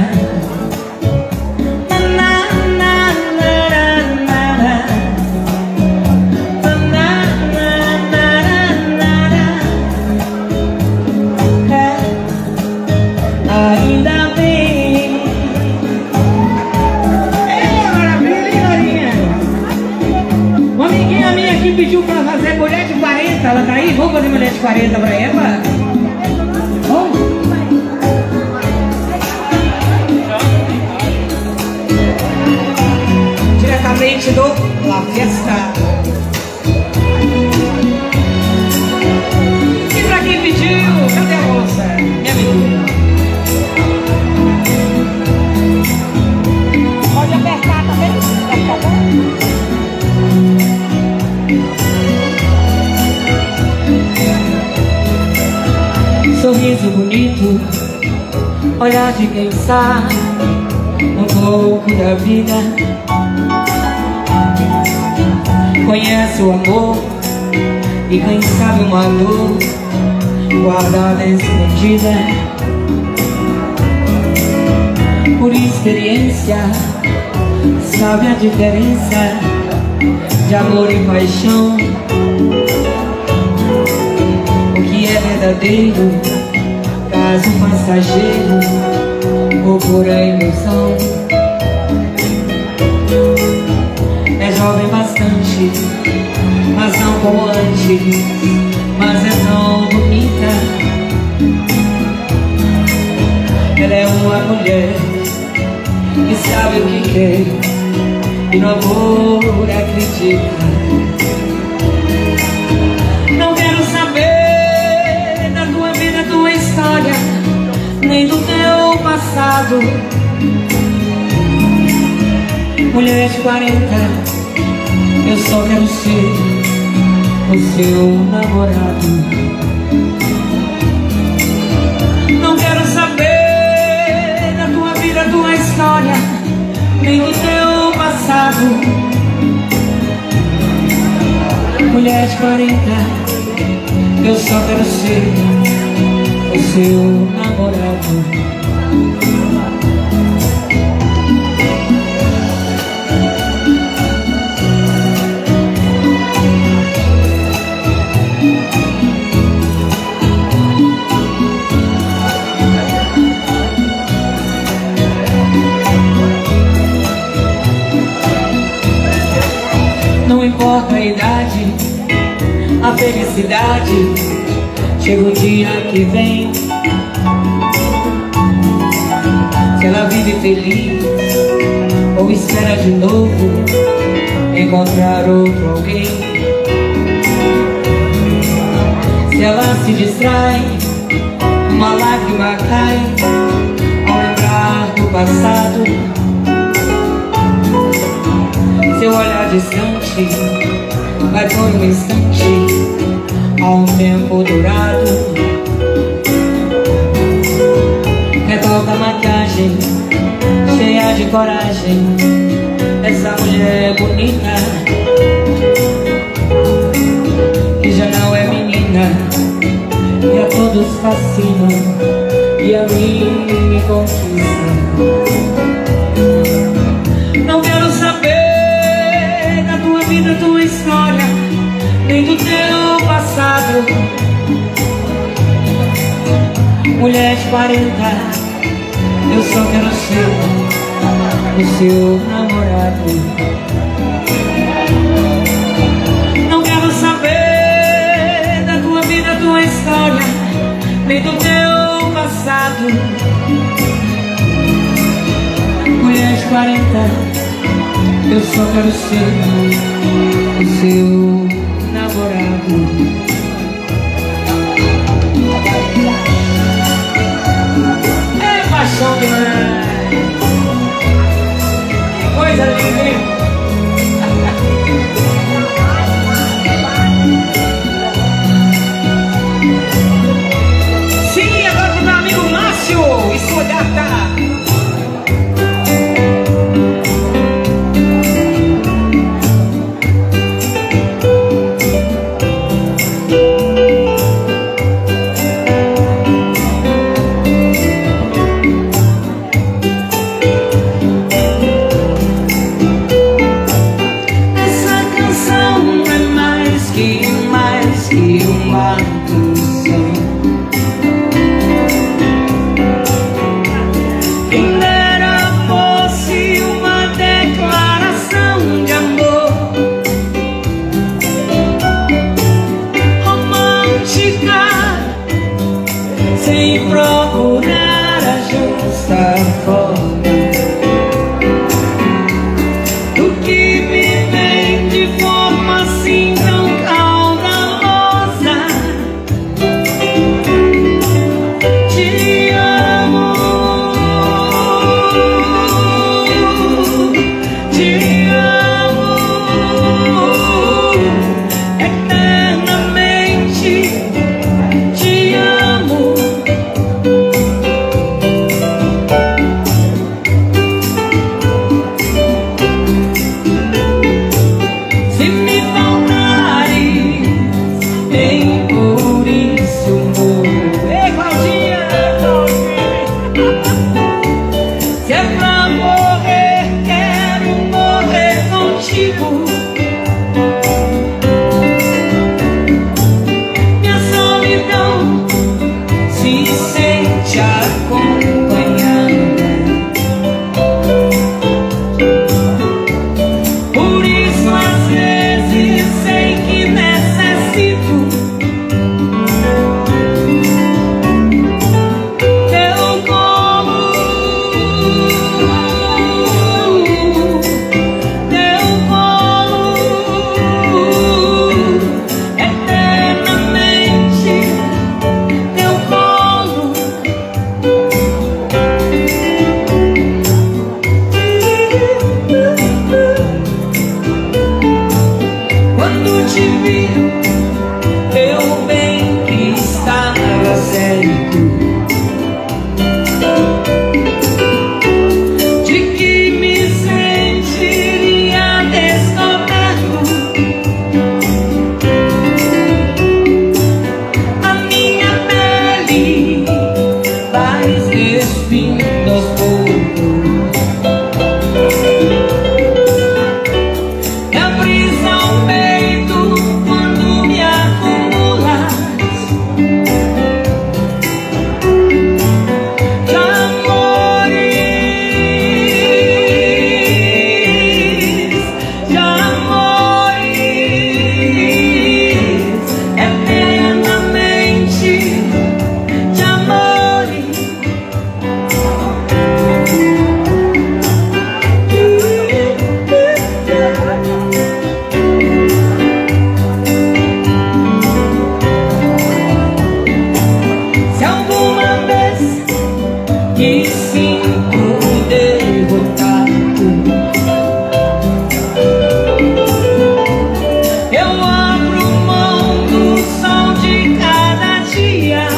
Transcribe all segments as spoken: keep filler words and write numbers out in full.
Ainda bem. É maravilha, uma amiguinha minha aqui pediu pra fazer mulher de quarenta. Ela tá aí? Vamos fazer mulher de quarenta pra ela? Vamos? Diretamente do La Fiesta. E pra quem pediu? Cadê a moça? Minha amiga. Pode apertar também? Tá bom? Sorriso bonito, olhar de quem sabe um pouco da vida. Conhece o amor e quem sabe uma dor guardada escondida. Por experiência sabe a diferença de amor e paixão. O que é verdadeiro, caso passageiro ou pura ilusão. É jovem bastante, mas não como antes, mas é tão bonita. Ela é uma mulher que sabe o que quer e no amor acredita. Não quero saber da tua vida, tua história, nem do teu passado. Mulher de quarenta, eu só quero ser o seu namorado. Não quero saber da tua vida, tua história, nem do teu passado. Mulher de quarenta, eu só quero ser o seu namorado. Não importa a idade, a felicidade chega o dia que vem. Se ela vive feliz ou espera de novo encontrar outro alguém. Se ela se distrai, uma lágrima cai ao lembrar do passado. Seu olhar distante vai por um instante a um tempo dourado. Retoca a maquiagem, cheia de coragem, essa mulher bonita que já não é menina e a todos fascina e a mim me conquista. Não quero saber da tua vida, tua história, nem do teu passado. Mulher de quarenta, eu só quero ser o seu namorado. Não quero saber da tua vida, tua história, nem do teu passado. Mulher de quarenta, eu só quero ser o seu namorado. É paixão demais. Que coisa linda, hein? Sim, agora pro meu amigo Márcio e sua gata. te amo eternamente, te amo. Se me faltares, nem por isso morro. Ei, Claudinha! Se é pra morrer, quero morrer contigo. Minha solidão se sente acompanhada. Por isso às vezes sei que necessito teu colo, teu colo, eternamente, teu colo. Quando te vi, eu bem que estava certo de que me sentiria descoberto. A minha pele vai despindo aos poucos. Me aprisa o peito quando me acumulas de amores, de amores, eternamente, de amores. Se alguma vez me sinto derrotado, eu abro mão do sol de cada dia,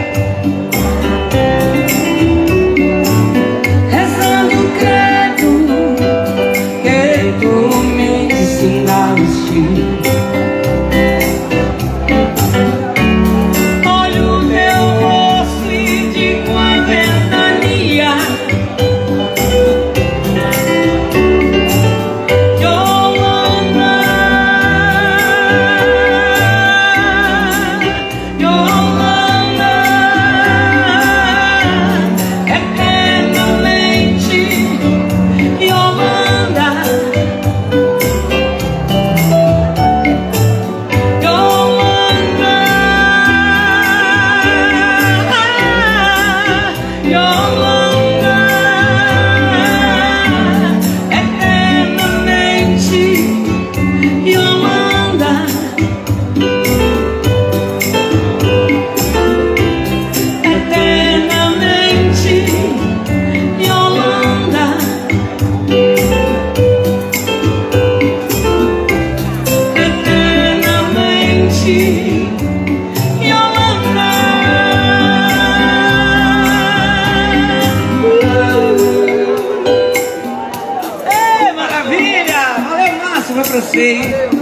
rezando o credo que tu me ensinaste. Olho teu rosto e digo a ventania: Yolanda, Yolanda, eternamente, Yolanda, Yolanda, Yolanda, eternamente, Yolanda, eternamente, Yolanda, eternamente, Yolanda. Ei, maravilha! Valeu, Márcio, vai pra você, hein?